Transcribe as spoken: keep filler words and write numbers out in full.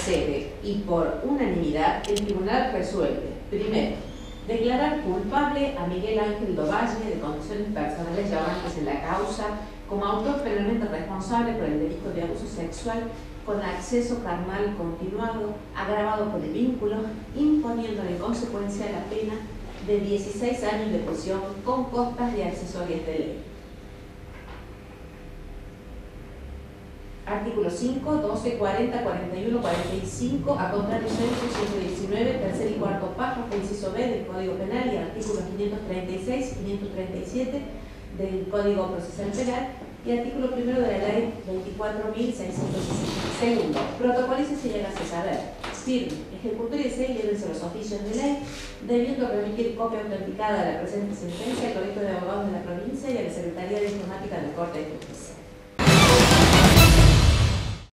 accede y por unanimidad el tribunal resuelve, primero, declarar culpable a Miguel Ángel Dovalle de condiciones personales llamantes en la causa como autor penalmente responsable por el delito de abuso sexual con acceso carnal continuado, agravado por el vínculo, imponiéndole en consecuencia la pena de dieciséis años de prisión con costas de accesorias de ley. Artículos cinco, doce, cuarenta, cuarenta y uno, cuarenta y cinco, a contrario censo ciento diecinueve, tercer y cuarto párrafo, inciso B del Código Penal y artículos quinientos treinta y seis, quinientos treinta y siete del Código Procesal Penal y artículo primero de la Ley veinticuatro mil seiscientos sesenta. Segundo, protocoliza y se llega a saber. Firme, ejecutor y seis llévense los oficios de ley, debiendo remitir copia autenticada de la presente sentencia al Colegio de Abogados de la provincia y a la Secretaría de Informática de la Corte de Justicia.